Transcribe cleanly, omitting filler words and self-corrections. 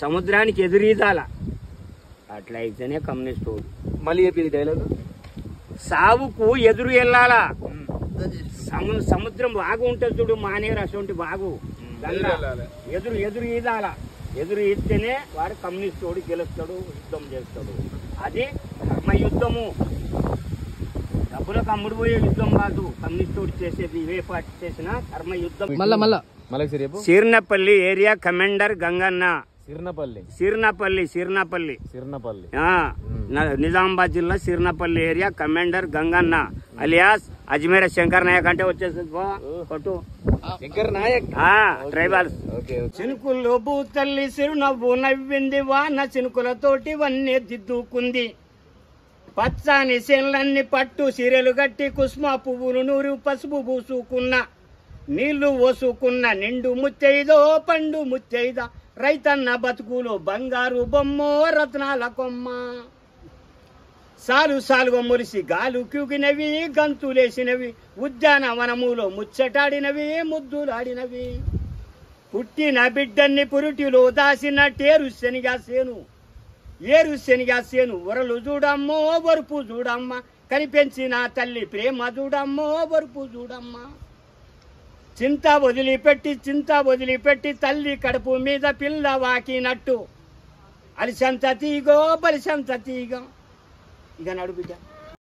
సముద్రానికి ఎదురీదాల. అట్లా అయితేనే కమ్యూనిస్ట్ ఓడు. మళ్ళీ చెప్పి డైలాగ్, సావుకు ఎదురు వెళ్ళాలా. సముద్రం బాగు ఉంటుంది చూడు, మానేరు అటువంటి బాగు ఎదురు ఈదాల. ఎదురు ఈస్తేనే వాడు కమ్యూనిస్ట్ ఓడి గెలుస్తాడు, యుద్ధం చేస్తాడు. అది కర్మ యుద్ధము. డబ్బులకు అమ్ముడు పోయే యుద్ధం కాదు కమ్యూనిస్ట్ ఓడి చేసేది. ఏ పార్టీ చేసినా కర్మ యుద్ధం. Sirnapalli area commander Ganganna. సిర్నపల్లి నిజామాబాద్ జిల్లా Sirnapalli area commander Ganganna alias Ajmeer Shankar Naik అంటే వచ్చేసింది కొట్టు శంకర్ నాయక్ ట్రైబల్స్. చినుకుల్లో భూతల్లి చిరునవ్వు నవ్వింది, వాన చినుకులతోటి వన్నే దిద్దుకుంది. పచ్చాని చేన్లన్నీ పట్టు సీరెలు గట్టి కుసుమ పువ్వులు నూరు పసుపు పూసుకున్న, నీళ్లు ఓసుకున్న నిండు ముత్తైదో పండు ముత్తైద, రైతన్న బతుకులో బంగారు బొమ్మో రత్నాల కొమ్మ. సాలుగా మురిసి గాలు క్యూకినవి, గంతులేసినవి, ఉద్యానవనములో ముచ్చటాడినవి, ముద్దులాడినవి. పుట్టిన బిడ్డన్ని పురుటిలో దాసిన టేరు శనిగా సేను వరలు చూడమ్మో వరుపు చూడమ్మ, కనిపెంచిన తల్లి ప్రేమ చూడమ్మో వరుపు చూడమ్మ. చింత వదిలిపెట్టి తల్లి కడుపు మీద పిల్ల వాకినట్టు, అలిసంత తీగో బలిసంత తీగ. ఇక నడు బిడ్డ.